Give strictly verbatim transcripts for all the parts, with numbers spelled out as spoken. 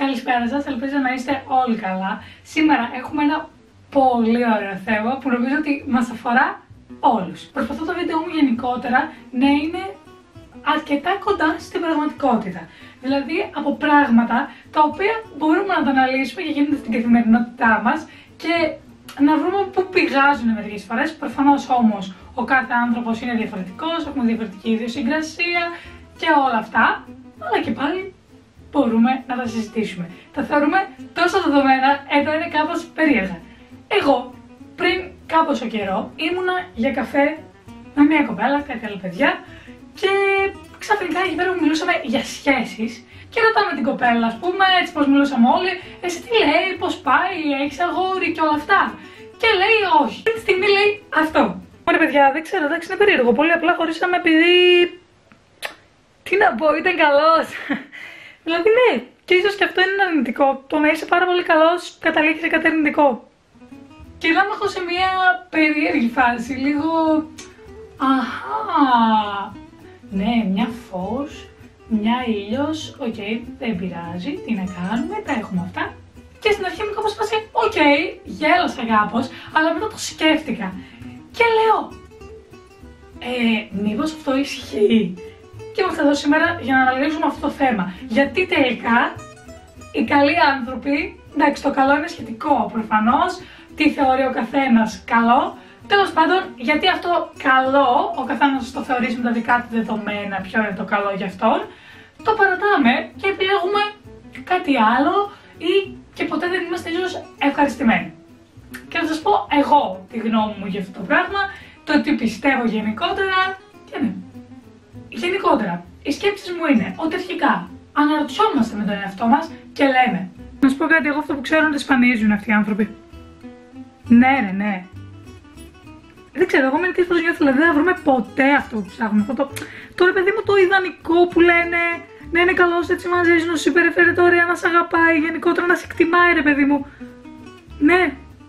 Καλησπέρα σας, ελπίζω να είστε όλοι καλά. Σήμερα έχουμε ένα πολύ ωραίο θέμα που νομίζω ότι μας αφορά όλους. Προσπαθώ το βίντεο μου γενικότερα να είναι αρκετά κοντά στην πραγματικότητα. Δηλαδή από πράγματα τα οποία μπορούμε να τα αναλύσουμε και γίνονται στην καθημερινότητά μας και να βρούμε πού πηγάζουν μερικές φορές. Προφανώς όμως ο κάθε άνθρωπος είναι διαφορετικός, έχουμε διαφορετική ιδιοσυγκρασία και όλα αυτά, αλλά και πάλι μπορούμε να τα συζητήσουμε. Τα θεωρούμε τόσο δεδομένα, εδώ είναι κάπως περίεργα. Εγώ πριν κάποιο καιρό ήμουνα για καφέ με μια κοπέλα, κάτι άλλα παιδιά, και ξαφνικά εκεί πέρα που μιλούσαμε για σχέσεις και ρωτάμε την κοπέλα, ας πούμε, έτσι πως μιλούσαμε όλοι, εσύ τι λέει, πως πάει, έχεις αγόρι και όλα αυτά. Και λέει όχι. Αυτή τη στιγμή λέει αυτό. Ωραία παιδιά, δεν ξέρω, εντάξει, είναι περίεργο. Πολύ απλά χωρίσαμε επειδή. Τι να πω, ήταν καλός. Δηλαδή ναι, και ίσως και αυτό είναι αρνητικό. Το να είσαι πάρα πολύ καλός καταλήγει σε κάτι αρνητικό. Και εδώ έχω σε μια περίεργη φάση, λίγο. Αχα. Ναι, μια φως, μια ήλιος, οκ, okay, δεν πειράζει, τι να κάνουμε, τα έχουμε αυτά. Και στην αρχή μου κάπως φάση, οκ, okay, γέλασα κάπως, αλλά μετά το σκέφτηκα. Και λέω, ε, μήπως αυτό ισχύει? Και είμαστε εδώ σήμερα για να αναλύσουμε αυτό το θέμα. Γιατί τελικά οι καλοί άνθρωποι, εντάξει, το καλό είναι σχετικό προφανώς, τι θεωρεί ο καθένας καλό. Τέλος πάντων, γιατί αυτό καλό, ο καθένας το θεωρεί με τα δικά του δεδομένα, ποιο είναι το καλό για αυτόν, το παρατάμε και επιλέγουμε κάτι άλλο ή και ποτέ δεν είμαστε ίσως ευχαριστημένοι. Και να σας πω εγώ τη γνώμη μου για αυτό το πράγμα, το τι πιστεύω γενικότερα και ναι. Γενικότερα, οι σκέψεις μου είναι ότι αρχικά αναρωτιόμαστε με τον εαυτό μας και λέμε. Να σου πω κάτι, εγώ αυτό που ξέρω ότι σπανίζουν αυτοί οι άνθρωποι. Ναι, ναι, ναι. Δεν ξέρω, εγώ μερικές φορές νιώθω δηλαδή δεν θα βρούμε ποτέ αυτό που ψάχνουμε. Αυτό το, το ρε παιδί μου το ιδανικό που λένε να είναι καλός έτσι μαζί σου, να σου συμπεριφέρεται ωραία, να σε αγαπάει, γενικότερα να σε εκτιμάει ρε παιδί μου. Ναι.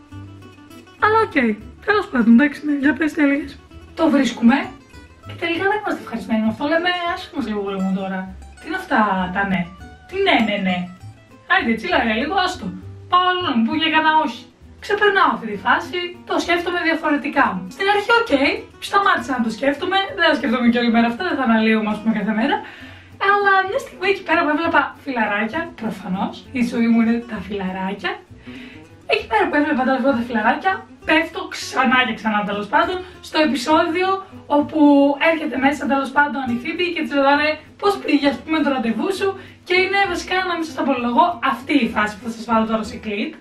Αλλά οκ. Okay. Τέλος πάντων, εντάξει, ναι, για πες τι έλεγες. Το βρίσκουμε και τελικά δεν είμαστε ευχαριστημένοι με αυτό. Λέμε, άσε μας λίγο λίγο τώρα. Τι είναι αυτά τα ναι? Τι ναι, ναι, ναι. Άιντε, τσίλαρε λίγο, άστο. Πάω άλλο να μου πω για κανένα όχι. Ξεπερνάω αυτή τη φάση, το σκέφτομαι διαφορετικά. Στην αρχή, οκ, okay, σταμάτησα να το σκέφτομαι, δεν θα σκέφτομαι και όλη μέρα αυτά, δεν θα αναλύουμε, ας πούμε, κάθε μέρα. Αλλά μια στιγμή εκεί πέρα που έβλεπα φιλαράκια, προφανώς, η ζωή μου είναι τα φιλαράκια. Εκεί πέρα που έβλεπα τα τα φιλαράκια, πέφτω ξανά και ξανά τέλος πάντων στο επεισόδιο όπου έρχεται μέσα τέλος πάντων η Φίμπη και της ρωτάνε πώς πήγε, ας πούμε, το ραντεβού σου. Και είναι βασικά, να μην σας τα απολογώ, αυτή η φάση που θα σας βάλω τώρα σε κλιπ.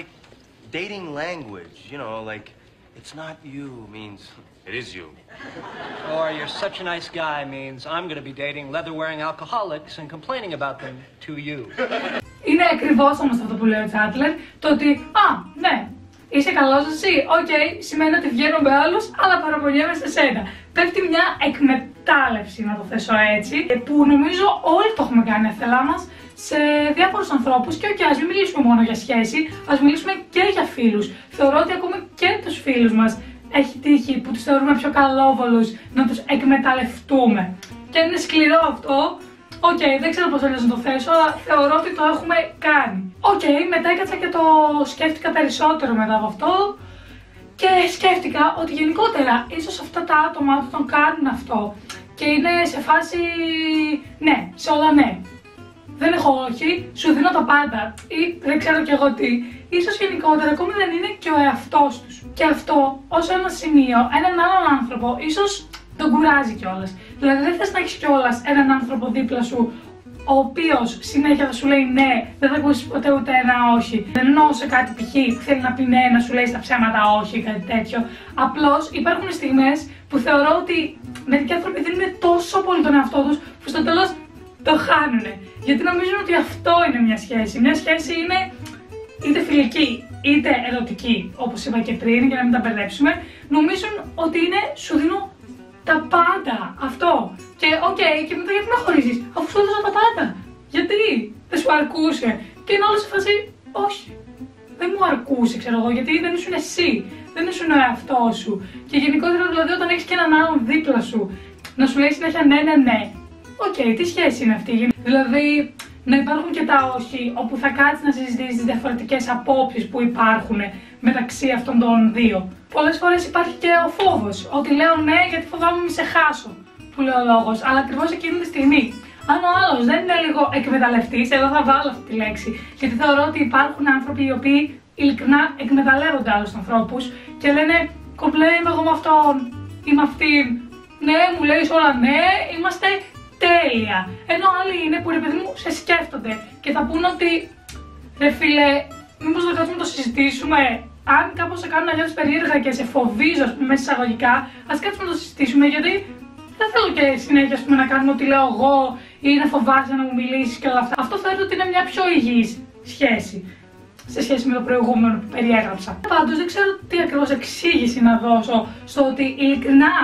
Dating language, you know, like, it's not you means it is you. Or you're such a nice guy means I'm going to be dating leather-wearing alcoholics and complaining about them to you. Είναι ακριβώς όμως αυτό που λέει ο Τσάντλερ, το ότι, α, ναι, είσαι καλός εσύ, οκ, okay, σημαίνει ότι βγαίνω με άλλους, αλλά παραπονιέμαι σε σένα. Πέφτει μια εκμετάλλευση, να το θέσω έτσι, που νομίζω όλοι το έχουμε κάνει αθελά μας, σε διάφορους ανθρώπους και okay, ας μην μιλήσουμε μόνο για σχέση, ας μιλήσουμε και για φίλους. Θεωρώ ότι ακόμη και τους φίλους μας έχει τύχει που τους θεωρούμε πιο καλόβολους να τους εκμεταλλευτούμε. Και είναι σκληρό αυτό, οκ, okay, δεν ξέρω πώς αλλιώς να το θέσω, αλλά θεωρώ ότι το έχουμε κάνει. Οκ, okay, μετά έκατσα και το σκέφτηκα περισσότερο μετά από αυτό και σκέφτηκα ότι γενικότερα ίσως αυτά τα άτομα όταν κάνουν αυτό και είναι σε φάση ναι, σε όλα ναι. Δεν έχω όχι, σου δίνω τα πάντα ή δεν ξέρω κι εγώ τι. Ίσως γενικότερα ακόμη δεν είναι και ο εαυτός τους. Και αυτό ως ένα σημείο, έναν άλλον άνθρωπο, ίσως τον κουράζει κιόλας. Δηλαδή δεν θες να έχεις κιόλας έναν άνθρωπο δίπλα σου, ο οποίος συνέχεια θα σου λέει ναι, δεν θα ακούσεις ποτέ ούτε ένα όχι. Δεν εννοώ σε κάτι π.χ. που θέλει να πει ναι, να σου λέει στα ψέματα όχι ή κάτι τέτοιο. Απλώς υπάρχουν στιγμές που θεωρώ ότι μερικοί άνθρωποι δίνουν τόσο πολύ τον εαυτό τους που στο τέλος το χάνουνε. Γιατί νομίζουν ότι αυτό είναι μια σχέση. Μια σχέση είναι είτε φιλική είτε ερωτική, όπως είπα και πριν, για να μην τα μπερδέψουμε. Νομίζουν ότι είναι σου δίνω τα πάντα. Αυτό. Και οκ, okay, και μετά γιατί να χωρίσεις, αφού σου έδωσα τα πάντα. Γιατί δεν σου αρκούσε? Και είναι όλο σε φάση, όχι. Δεν μου αρκούσε, ξέρω εγώ, γιατί δεν ήσουν εσύ. Δεν ήσουν ο εαυτός σου. Και γενικότερα δηλαδή όταν έχεις και έναν άλλον δίπλα σου να σου λέει συνέχεια ναι, ναι, ναι. Οκ, okay, τι σχέση είναι αυτή? Δηλαδή, να υπάρχουν και τα όχι, όπου θα κάτσεις να συζητήσεις τις διαφορετικές απόψεις που υπάρχουν μεταξύ αυτών των δύο. Πολλές φορές υπάρχει και ο φόβος, ότι λέω ναι γιατί φοβάμαι μη σε χάσω, που λέει ο λόγος, αλλά ακριβώς εκείνη τη στιγμή. Αν ο άλλος δεν είναι λίγο εκμεταλλευτής, εδώ θα βάλω αυτή τη λέξη, γιατί θεωρώ ότι υπάρχουν άνθρωποι οι οποίοι ειλικρινά εκμεταλλεύονται άλλους ανθρώπους και λένε κομπλέ είμαι εγώ με αυτόν ή με αυτήν, ναι μου λέει όλα ναι, είμαστε τέλεια. Ενώ άλλοι είναι που ρε παιδί μου σε σκέφτονται και θα πούνε ότι ρε φίλε, μήπως θα κάτσουμε να το συζητήσουμε. Αν κάπως σε κάνω να νιώθεις περίεργα και σε φοβίζω, ας πούμε, μέσα εισαγωγικά, ας κάτσουμε να το συζητήσουμε γιατί δεν θέλω και συνέχεια ας πούμε, να κάνουμε ό,τι λέω εγώ ή να φοβάσαι να μου μιλήσεις και όλα αυτά. Αυτό θεωρώ ότι είναι μια πιο υγιής σχέση σε σχέση με το προηγούμενο που περιέγραψα. Πάντως δεν ξέρω τι ακριβώς εξήγηση να δώσω στο ότι ειλικρινά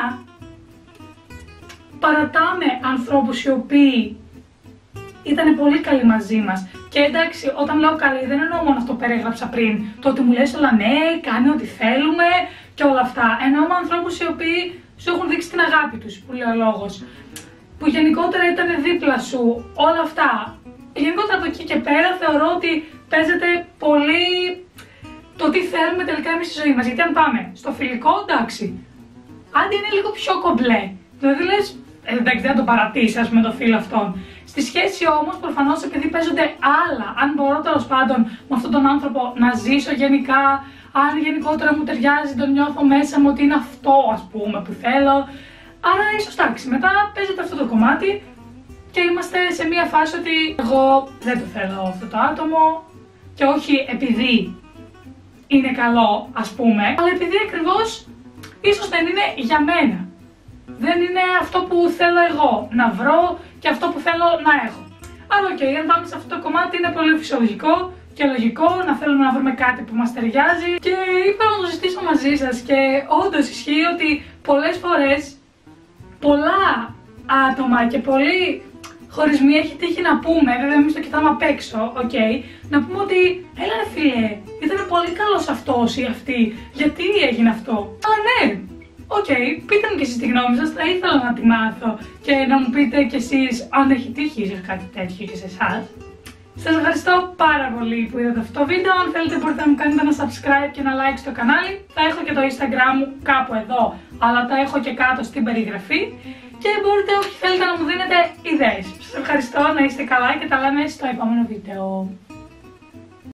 παρατάμε ανθρώπους οι οποίοι ήταν πολύ καλοί μαζί μας. Και εντάξει, όταν λέω καλή, δεν εννοώ μόνο αυτό που περιέγραψα πριν. Το ότι μου λες όλα ναι, κάνει ό,τι θέλουμε και όλα αυτά. Εννοώ με ανθρώπους οι οποίοι σου έχουν δείξει την αγάπη τους, που λέει ο λόγος. Που γενικότερα ήταν δίπλα σου, όλα αυτά. Γενικότερα από εκεί και πέρα θεωρώ ότι παίζεται πολύ το τι θέλουμε τελικά εμείς στη ζωή μας. Γιατί αν πάμε στο φιλικό, εντάξει, άντε είναι λίγο πιο κομπλέ. Δηλαδή λες, ε, εντάξει δεν το παρατήσεις με το φίλο αυτόν. Στη σχέση όμως προφανώς επειδή παίζονται άλλα, αν μπορώ τέλος πάντων με αυτόν τον άνθρωπο να ζήσω γενικά, αν γενικότερα μου ταιριάζει, τον νιώθω μέσα μου ότι είναι αυτό ας πούμε που θέλω. Άρα ίσως εντάξει, μετά παίζεται αυτό το κομμάτι και είμαστε σε μια φάση ότι εγώ δεν το θέλω αυτό το άτομο και όχι επειδή είναι καλό ας πούμε, αλλά επειδή ακριβώς ίσως δεν είναι για μένα. Δεν είναι αυτό που θέλω εγώ να βρω και αυτό που θέλω να έχω. Άρα οκ, okay, αν πάμε σε αυτό το κομμάτι είναι πολύ φυσιολογικό και λογικό να θέλουμε να βρούμε κάτι που μας ταιριάζει και ήθελα να το συζητήσω μαζί σας και όντως ισχύει ότι πολλές φορές πολλά άτομα και πολλοί χωρισμοί έχει τύχει να πούμε, βέβαια εμείς το κοιτάμε απ' έξω, οκ, okay, να πούμε ότι έλα ρε φίλε, ήταν πολύ καλός αυτός ή αυτή, γιατί έγινε αυτό. Αλλά ναι, οκ, okay, πείτε μου και εσείς τη γνώμη σας, θα ήθελα να τη μάθω και να μου πείτε κι εσείς αν έχει τύχει ίσως κάτι τέτοιο και σε εσάς. Σας ευχαριστώ πάρα πολύ που είδατε αυτό το βίντεο. Αν θέλετε μπορείτε να μου κάνετε ένα subscribe και ένα like στο κανάλι. Θα έχω και το Instagram μου κάπου εδώ, αλλά τα έχω και κάτω στην περιγραφή. Και μπορείτε όσοι θέλετε να μου δίνετε ιδέες. Σας ευχαριστώ, να είστε καλά και τα λέμε στο επόμενο βίντεο.